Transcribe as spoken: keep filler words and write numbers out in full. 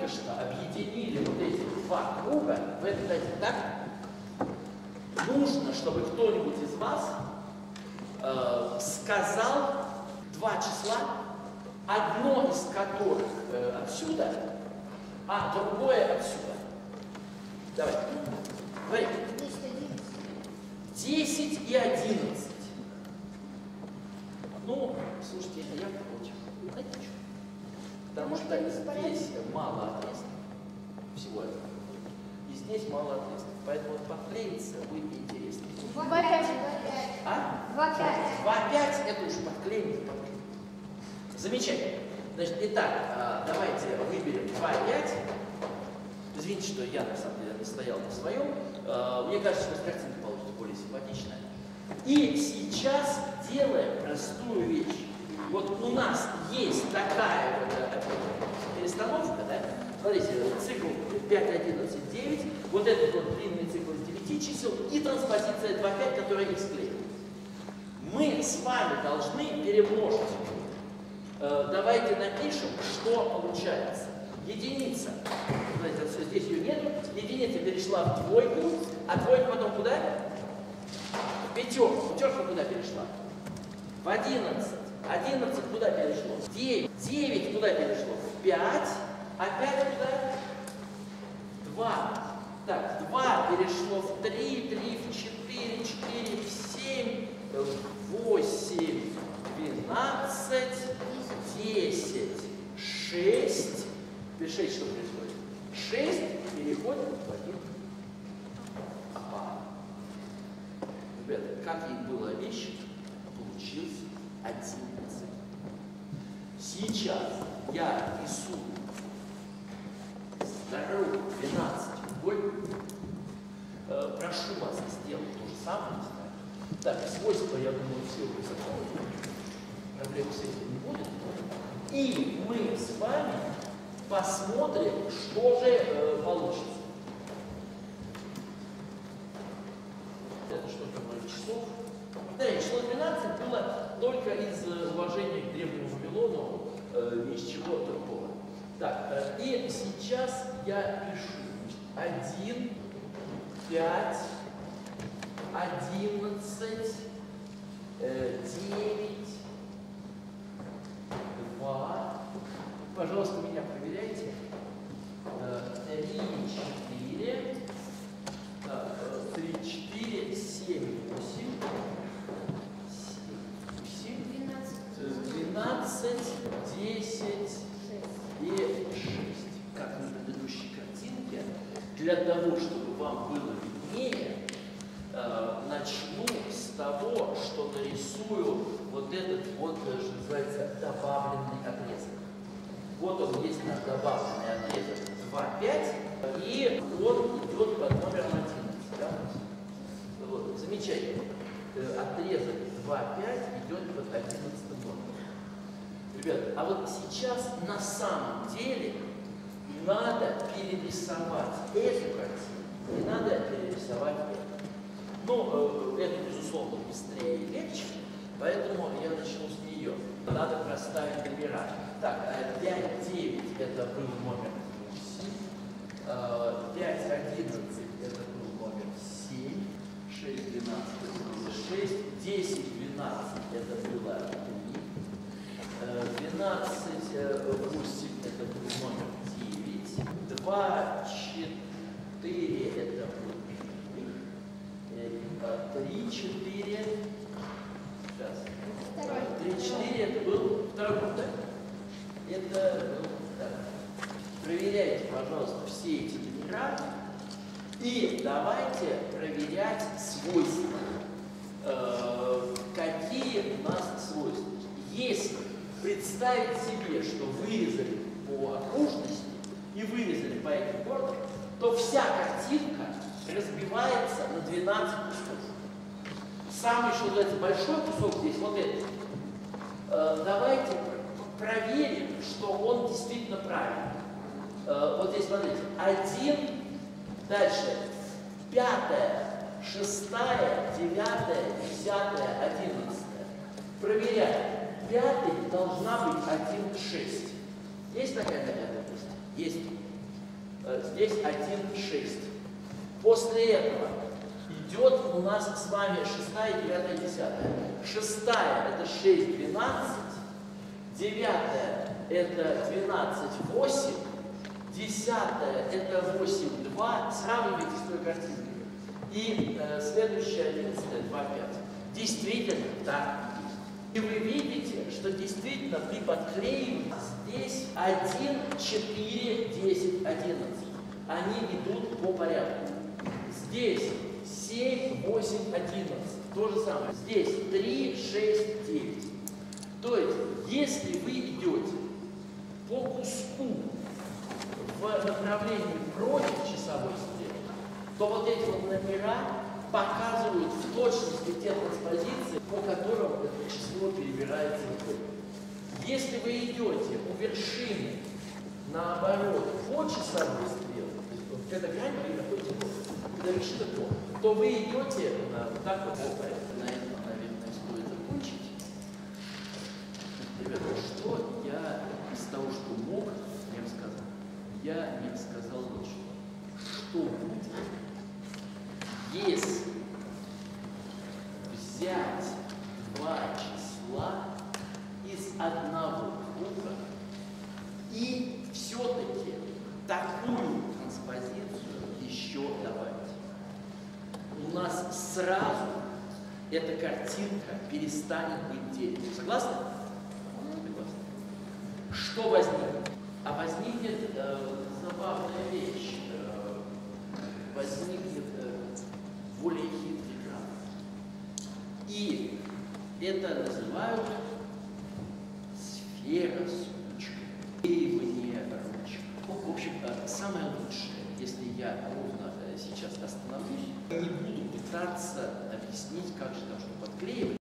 только что объединили вот эти два круга в этот один, так? Нужно, чтобы кто-нибудь из вас э, сказал два числа, одно из которых э, отсюда, а другое отсюда. Давай. Говори. десять и одиннадцать. Ну, слушайте, я короче. Потому что здесь мало отрезков. Всего этого. И здесь мало отрезков. Поэтому подклеится будет интересно. два пять. А? два пять. два пять это уже подклеится. Замечательно. Значит, итак, давайте выберем два пять. Извините, что я на самом деле настоял на своем. Мне кажется, что картинка получится более симпатичная. И сейчас делаем простую вещь. Вот у нас есть такая вот перестановка, да? Смотрите, цикл пять, одиннадцать, девять, вот этот вот длинный цикл из девяти чисел и транспозиция два пять, которая их склеит. Мы с вами должны перемножить. Э, давайте напишем, что получается. Единица, знаете, здесь ее нету, единица перешла в двойку, а двойка потом куда? В пятерку. Пятерка куда перешла? В одиннадцать. одиннадцать куда перешло? В девять. девять куда перешло? В пять. Опять куда? В два. Так, два перешло в три, три в четыре, четыре в семь, восемь, двенадцать, десять, шесть. шесть что происходит? шесть переходит в один. Ага. Ребята, как ей было обещано, получился одиннадцать. Сейчас я рисую здоровую двенадцать угольник. Э, прошу вас сделать то же самое. Так, свойства, я думаю, все вы запомните. Проблем с этим не будет. И мы с вами посмотрим, что же э, получится. Это что-то вроде часов. Повторяю, число двенадцать было только из уважения к древнему Вавилону, э, ни из чего другого. Так, э, и сейчас я пишу один, пять, одиннадцать, девять, два. Пожалуйста, меня проверяйте. три, четыре, три, четыре, семь, восемь, двенадцать, десять и шесть. Как на предыдущей картинке, для того, чтобы вам было виднее, начну с того, что нарисую вот этот вот, что называется, добавленный отрезок. Вот он есть наш добавленный отрезок два пять, и он идет под номером одиннадцать. Да? Вот, замечательно. Отрезок два пять идет под одиннадцатым номером. Ребята, а вот сейчас на самом деле надо перерисовать эту картину, и надо перерисовать эту. Ну, это, безусловно, быстрее и легче, поэтому я начну с нее. Надо проставить номера. Так, пять, девять это был номер восемь, пять, одиннадцать это был номер семь, шесть, двенадцать это было шесть, десять, двенадцать это было три, двенадцать, восемь это был номер девять, два, четыре это был три, четыре, сейчас, три, четыре это был второй круг, да? Это, ну, так. Проверяйте, пожалуйста, все эти номера и давайте проверять свойства. Э, какие у нас свойства? Если представить себе, что вырезали по окружности и вырезали по этим бордам, то вся картинка разбивается на двенадцать кусков. Самый, что называется, большой кусок здесь, вот этот. Э, давайте проверим, что он действительно правильный. Э, вот здесь, смотрите, один, дальше, пятая, шестая, девятая, десятая, одиннадцатая. Проверяем. Пятый должна быть один к шести. Есть такая пятая? Есть. э, здесь один, шесть. После этого идет у нас с вами шестая, девятая, десятая. Шестая это шесть, двенадцать. Девятая это двенадцать, восемь. Десятая это восемь, два. Сравнивайте с той картинкой. И э, следующая одиннадцатая, два, пять. Действительно так. И вы видите, что действительно при подклеивании здесь один, четыре, десять, одиннадцать. Они идут по порядку. Здесь семь, восемь, одиннадцать. То же самое. Здесь три, шесть, девять. То есть, если вы идете по куску в направлении против часовой стрелки, то вот эти вот номера показывают в точности те транспозиции, по которым это число перебирается вглубь. Если вы идете у вершины, наоборот, по часовой стрелке, то есть вот эта грань, вы находите до вершины то, то вы идете на, вот так вот. На этом, наверное, стоит закончить. Ребята, что я из того, что мог, я рассказал? Я не сказал вот что. Что будет, если взять два числа из одного круга и все-таки такую транспозицию еще добавить? У нас сразу эта картинка перестанет быть дельной. Согласны? Согласны. Что возникнет? А возникнет э, забавная вещь. Э, возникнет э, более хитрый граф. И это называют сфера с ручкой. Клеивание ручек. Ну, в общем, э, самое лучшее, если я ровно э, сейчас остановлюсь, не буду пытаться объяснить, как же там что подклеивать.